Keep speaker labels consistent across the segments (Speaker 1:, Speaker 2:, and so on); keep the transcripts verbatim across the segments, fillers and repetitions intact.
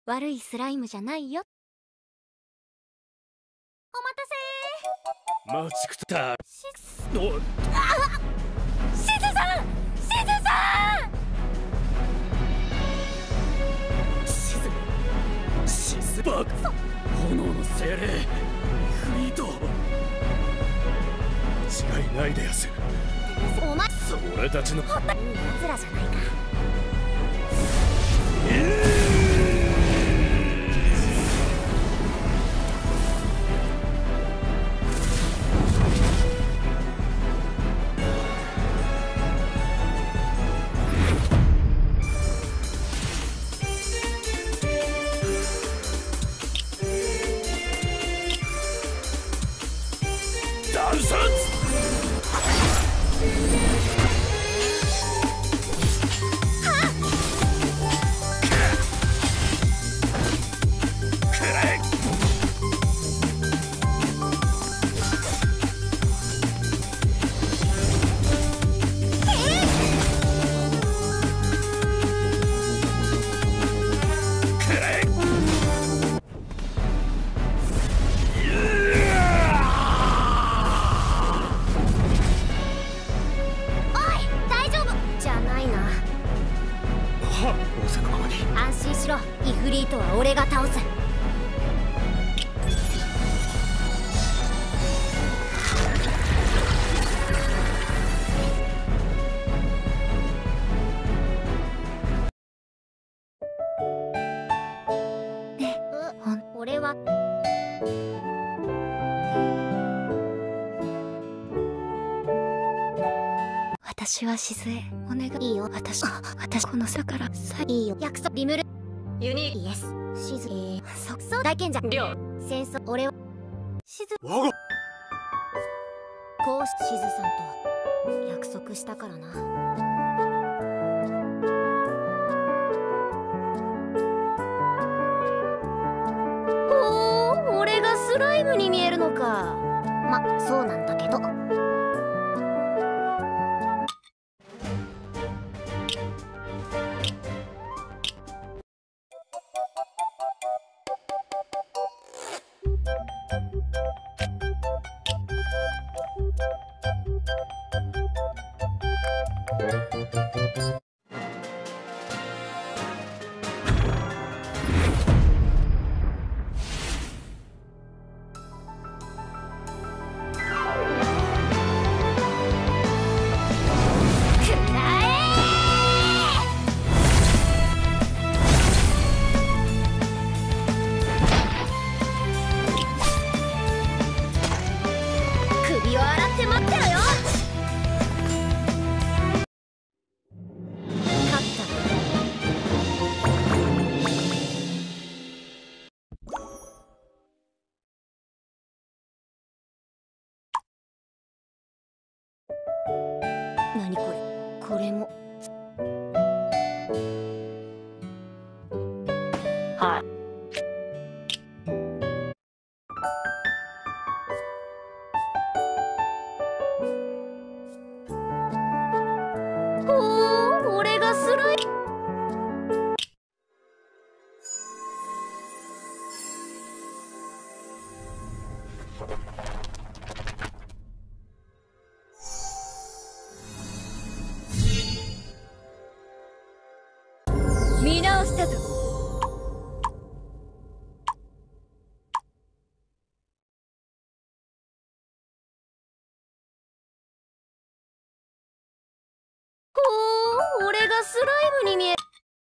Speaker 1: 悪いスライムじゃないよ。お待たせ。
Speaker 2: 待ちくた。
Speaker 1: し
Speaker 2: お
Speaker 1: あしずさん、しずさん。
Speaker 2: シズシズバーク、炎の精霊フリート。間違いないでやす。
Speaker 1: お前
Speaker 2: 俺たちの
Speaker 1: ほったいい奴らじゃないか。
Speaker 2: 断殺。安心しろ、イフリートは俺が倒す。ねえ、ほん俺は私は静江、お願い。いいよ、私私この差からさいいよ、約束。リムルユニイエス静江、即走大賢者りょう戦争。俺は静我が
Speaker 1: こうし静さんと約束したからな。おお、俺がスライムに見えるのか。ま、そうなんだけど。首を洗って待ってろよ。勝った。何これ、これもはい。おお、俺がスライ見直したぞ。おお、俺がスライムに見え。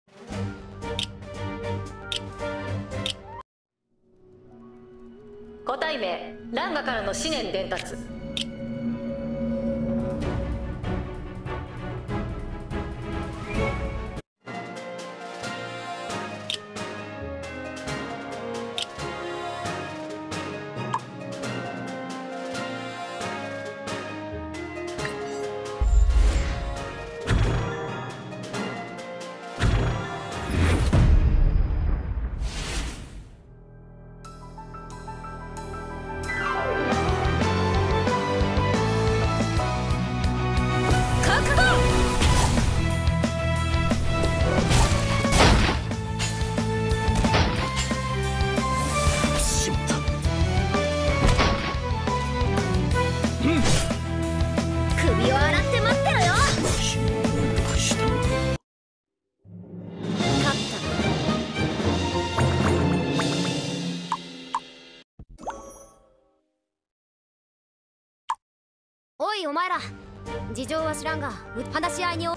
Speaker 3: 個体名ランガからの思念伝達。
Speaker 2: いお前ら、事情は知らんが話し合いにお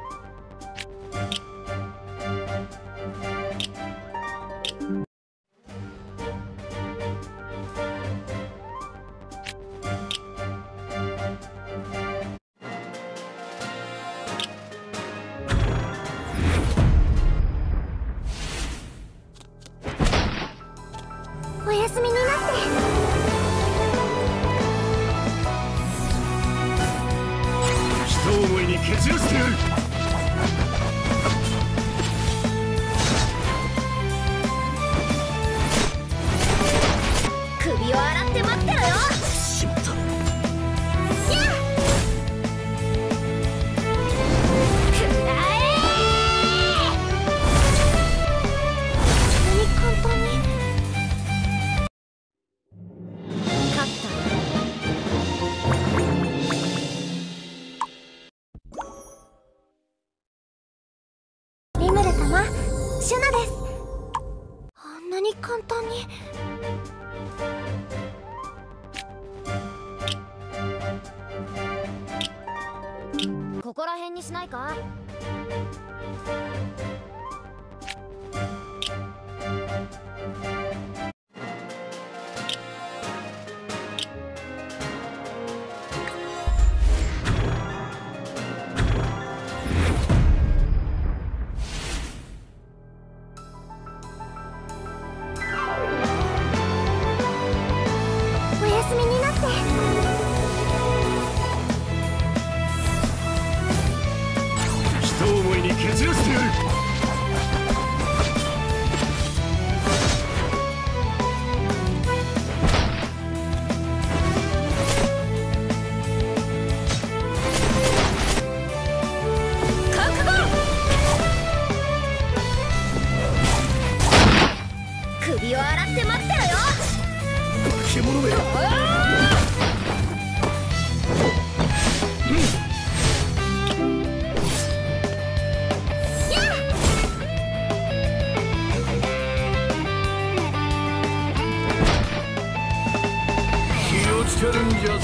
Speaker 2: おやすみになって。
Speaker 4: 一思いに蹴散らしてやる。
Speaker 2: 首を洗って待ってろよ。
Speaker 4: しまった。
Speaker 2: リムル様、シュナです。あんなに簡単に。ここら辺にしないか。おやすみになって。
Speaker 4: 一思いに蹴散らしてやる。
Speaker 2: 覚悟。首を洗って待ってろよ。
Speaker 4: 獣め。気をつけるんじゃぞ。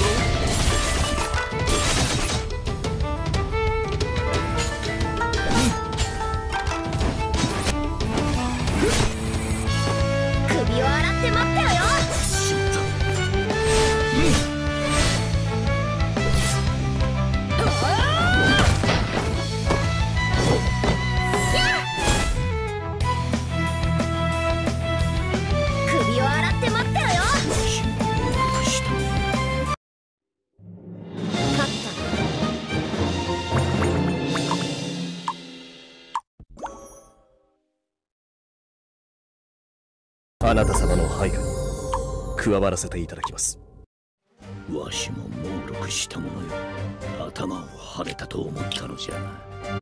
Speaker 2: 首を洗って待ってろよ。
Speaker 4: しまった。
Speaker 2: 首を洗って待ってろよ。勝った。
Speaker 5: あなた様の配下に加わらせていただきます。
Speaker 4: わしも猛録したものよ。頭をはねたと思ったのじゃな。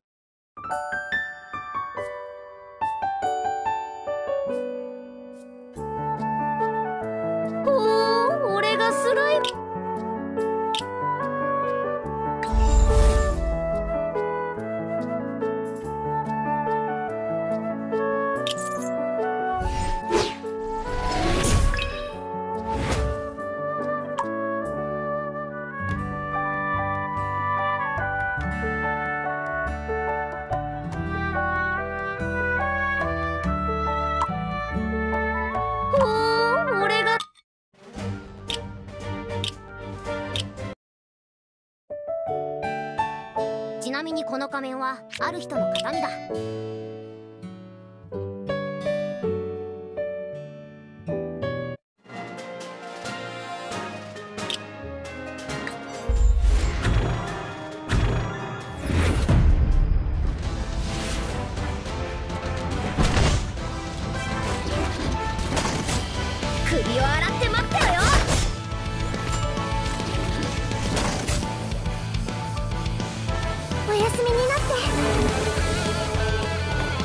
Speaker 2: おお、俺がスライム。おお、俺が。ちなみにこの仮面はある人の形見だ。首を洗って待ってろよ。おやすみになって。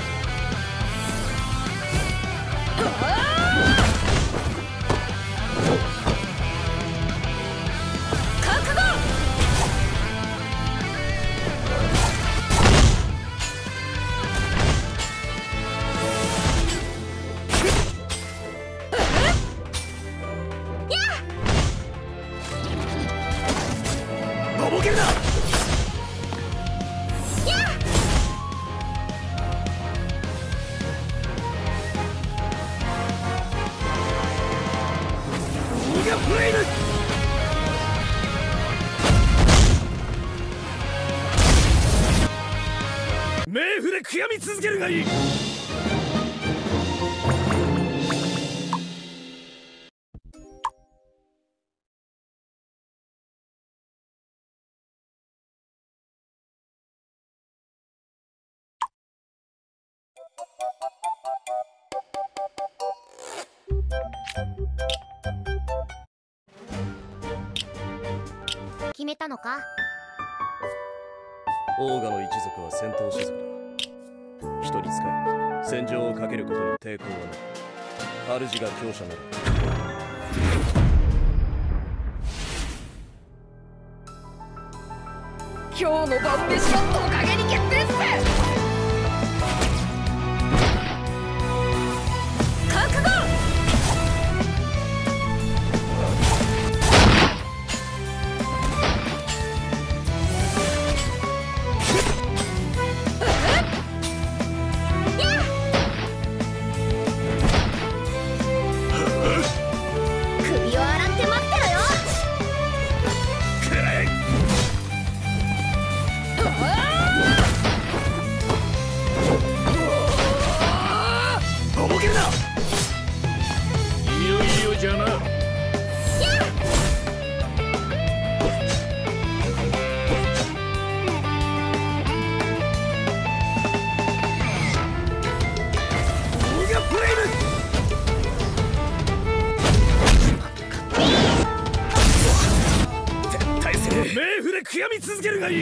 Speaker 4: 冥府で悔やみ続けるがいい。
Speaker 2: 決めたのか？
Speaker 5: オーガの一族は戦闘種族だ。人に使え戦場をかけることに抵抗はない。主が強者なら
Speaker 3: 今日の晩飯はおかげに決定っす。
Speaker 4: 悔やみ続けるがいい。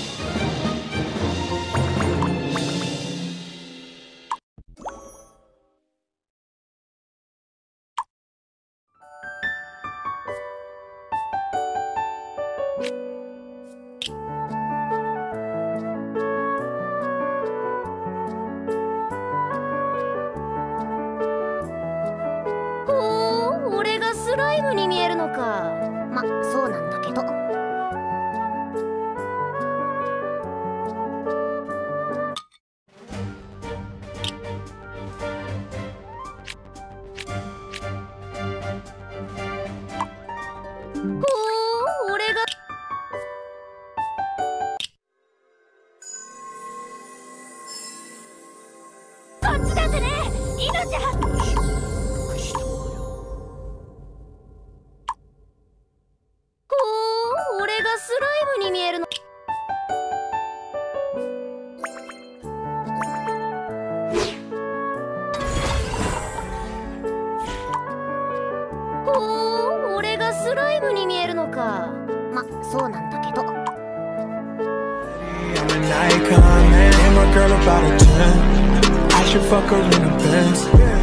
Speaker 2: ほう、俺がスライムに見えるのか。ま、そうなんだけど。ま、そうなんだけど。
Speaker 6: I'm an icon, man, and my girl about a ten. I should fuck her in the Benz.